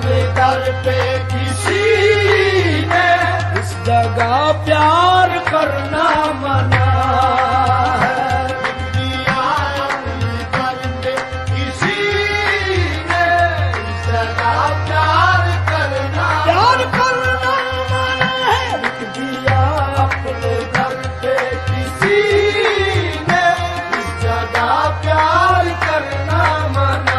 अपने दर पे किसी ने इस जगह प्यार करना मना है। लिख दिया अपने दर पे किसी ने इस जगह प्यार करना मना है। लिख दिया अपने दर पे किसी ने इस जगह प्यार करना मना।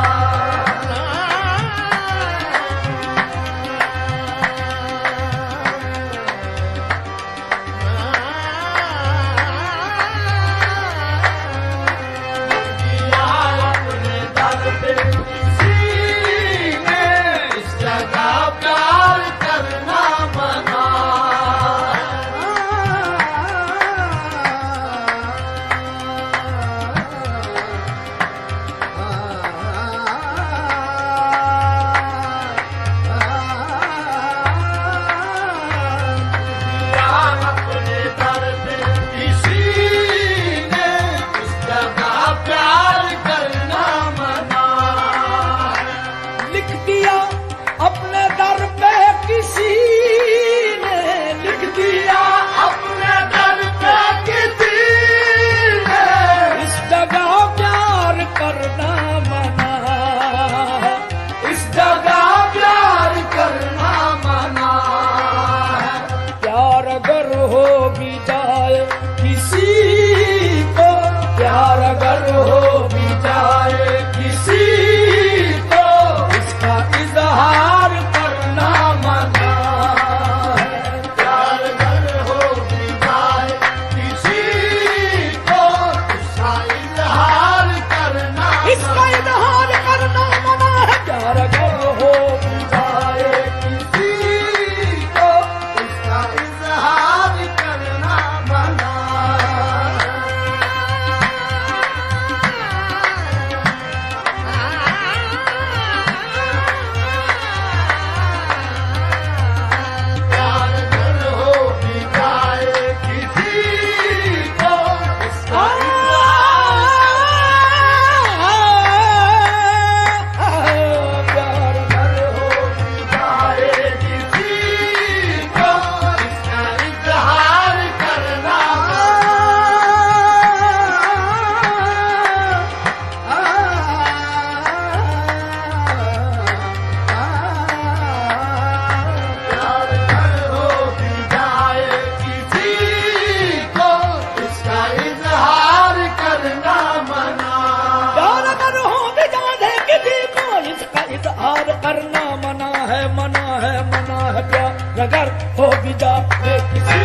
अगर हो भी जाए किसी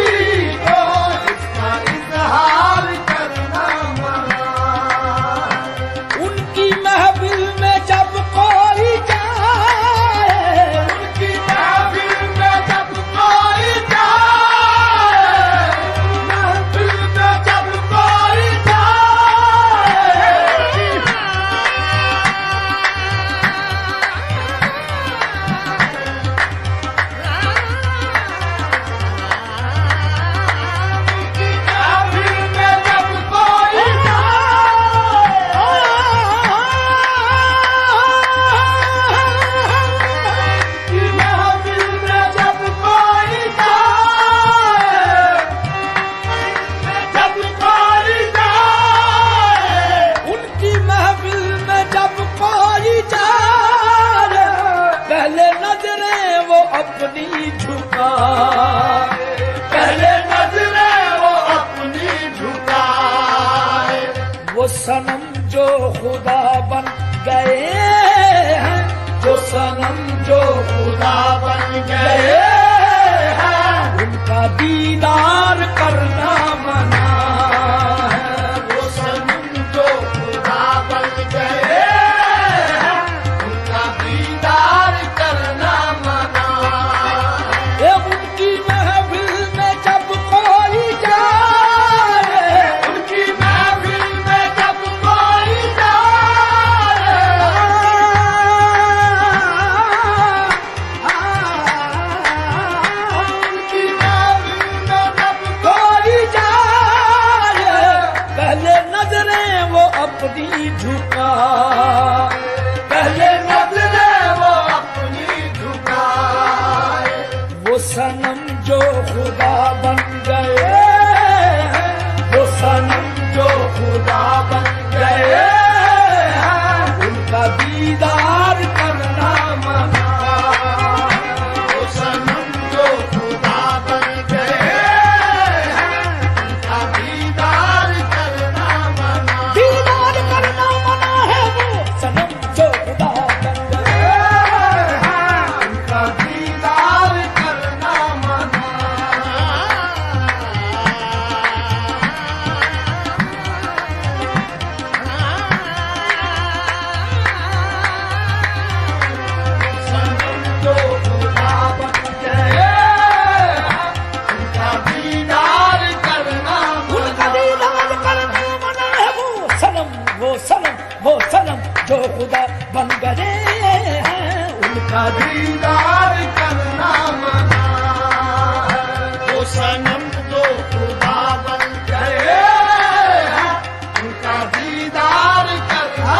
को इसका इजहार करना मना। उनकी महफिल में जब कोई जाए, उनकी महफिल में जब कोई जाए, महफिल में जब कोई अपनी झुकाए, पहले नजरें वो अपनी झुकाए। वो सनम जो खुदा बन गए हैं, जो सनम जो खुदा बन गए हैं, उनका दीदार करना मना है। वो सनम जो खुदा बन गए हैं, उनका दीदार करना मना। उनकी महफिल में जब कोई जाए, उनकी महफिल में जब कोई करे हैं, उनका दीदार करना मना है। वो सनम जो खुदा बन गए हैं, उनका दीदार करना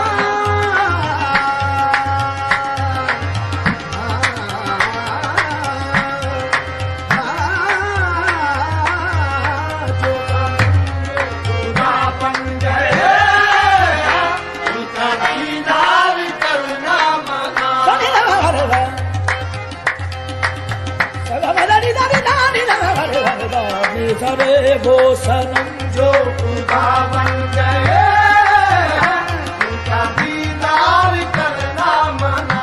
करे। वो सनम जो खुदा बन गए हैं, उनका दीदार करना मना।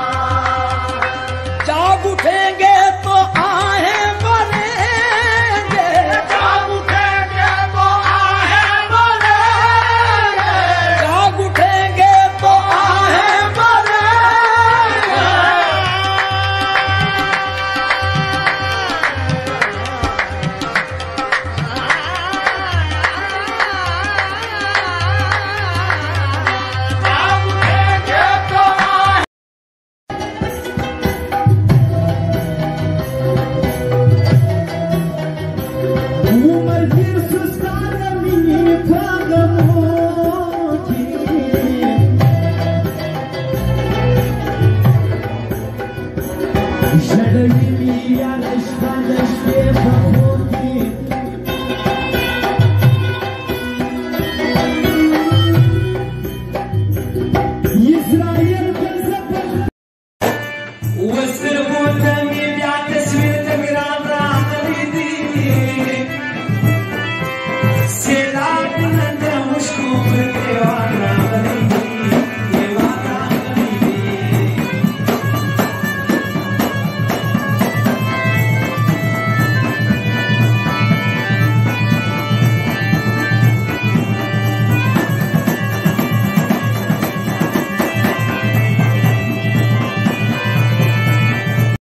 जाग उठेंगे तो आहें भरेंगे, जाग उठेंगे तो आहें भरेंगे, जाग उठेंगे तो आहें भरेंगे। Israel